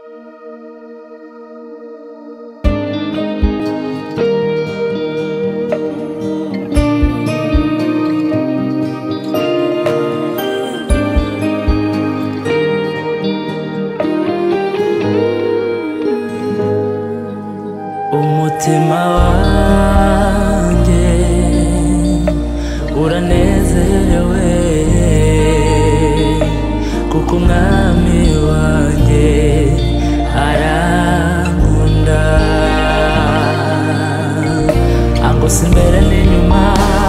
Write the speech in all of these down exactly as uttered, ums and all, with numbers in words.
umutima wanjye uranezerewe kuko umwami wanjye arankunda angosa imbere n'inyuma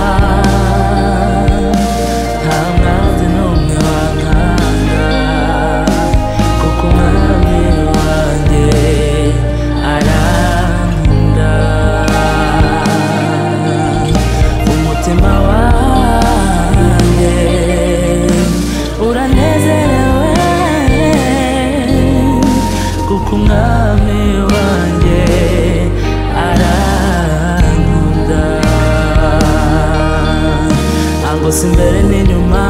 nta mwanzi n'umwe wankanga kuko umwami wanjye arankunda umutima wanjye uranezerewe kuko umwami wanjye arankunda angosa imbere n'inyuma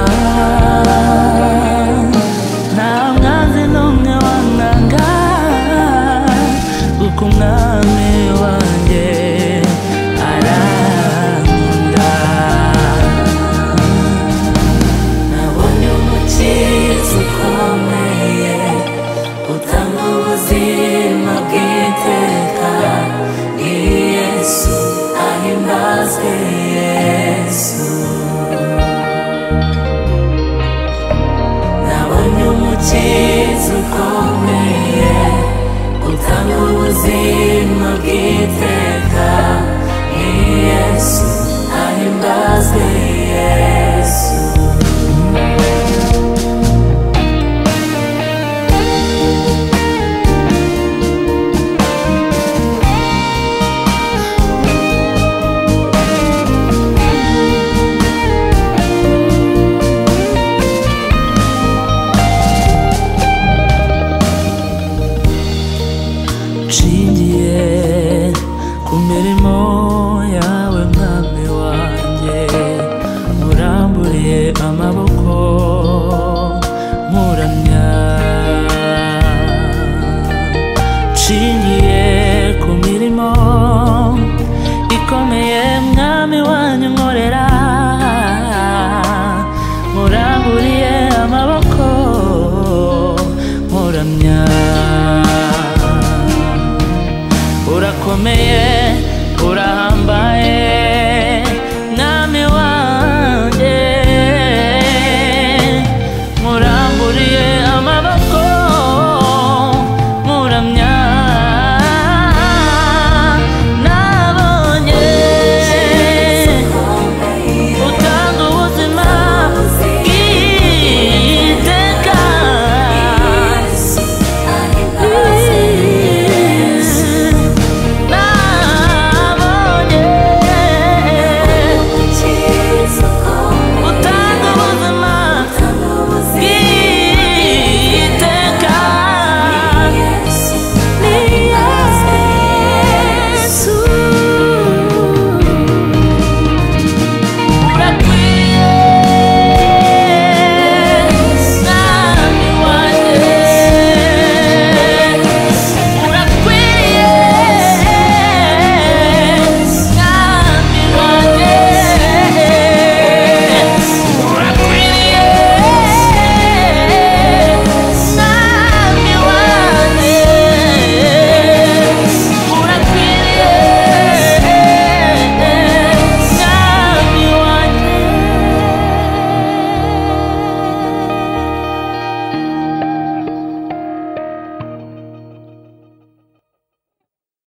nta mwanzi n'umwe wankanga kuko umwami wanjye arankunda nabonye umukiza ukomeye utanga ubuzima bw'iteka ni Yesu ahimbazwe Yesu nabonye umukiza ukomeye utanga ubuzima bw'iteka ni Yesu ahimbazwe Yesu nshingiye ku mirimo yawe mwami wanjye uramburiye amaboko nkuramya nshingiye ku mirimo ikomeye mwami wanyu nkorera uramburiye amaboko nkuramya urakomeye